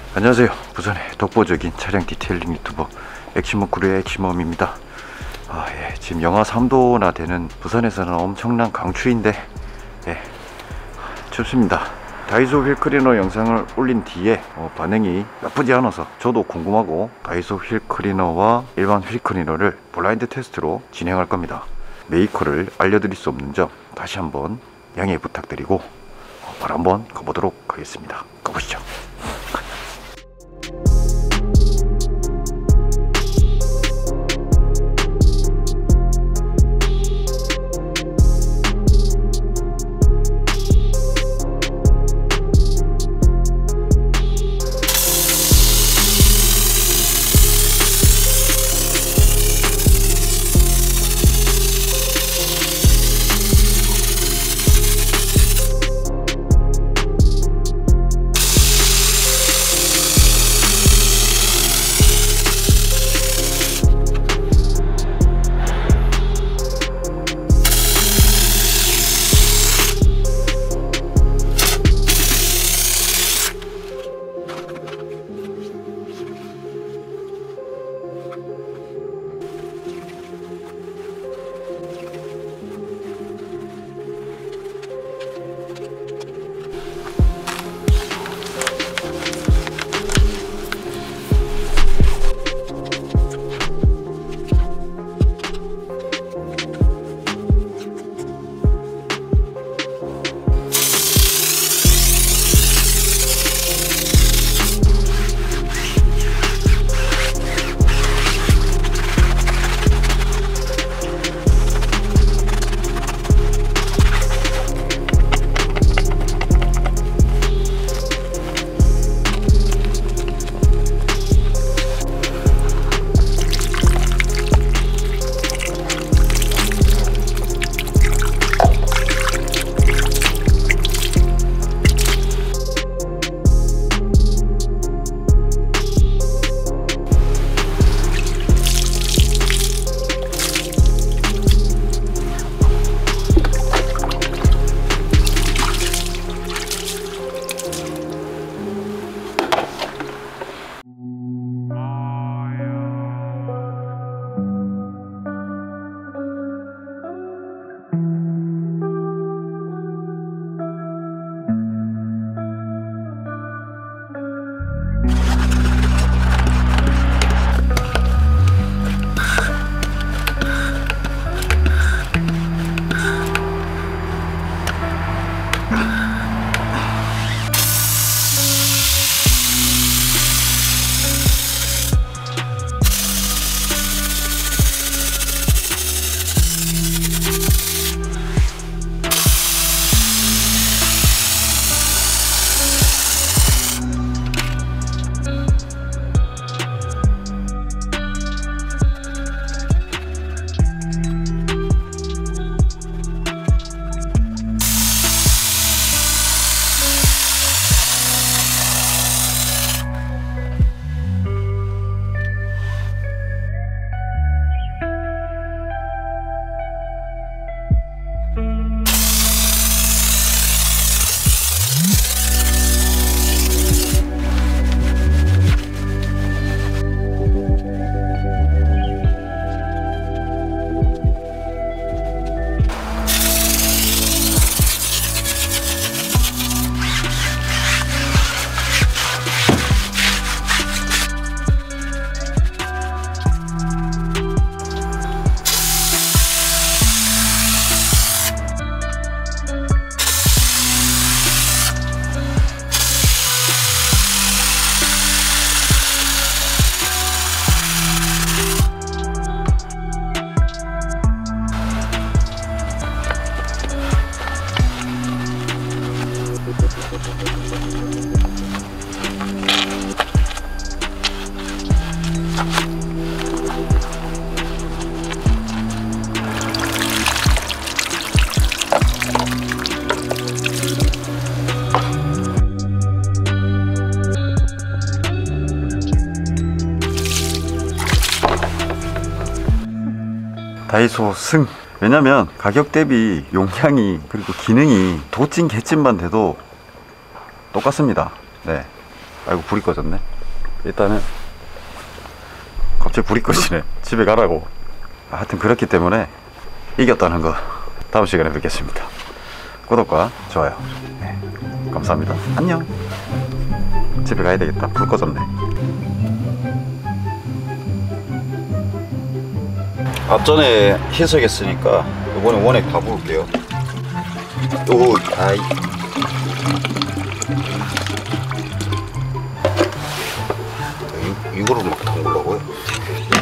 안녕하세요. 부산의 독보적인 차량 디테일링 유튜버 엑시멈크루의 엑시멈입니다. 지금 영하 3도나 되는 부산에서는 엄청난 강추위인데 춥습니다. 다이소 휠 클리너 영상을 올린 뒤에 반응이 나쁘지 않아서 저도 궁금하고 다이소 휠 클리너와 일반 휠 클리너를 블라인드 테스트로 진행할 겁니다. 메이커를 알려드릴 수 없는 점 다시 한번 양해 부탁드리고 바로 한번 가보도록 하겠습니다. 가보시죠. 다이소 승. 왜냐면 가격 대비 용량이 그리고 기능이 도찐 개찐만 돼도 똑같습니다. 네, 아이고 불이 꺼졌네. 일단은 갑자기 불이 꺼지네. 집에 가라고. 하여튼 그렇기 때문에 이겼다는 거 다음 시간에 뵙겠습니다. 구독과 좋아요. 네, 감사합니다. 안녕. 집에 가야 되겠다. 불 꺼졌네. 앞전에 희석했으니까 이번에 원액 다 부을게요. 오, 아이. 이거를 막 담그려고요?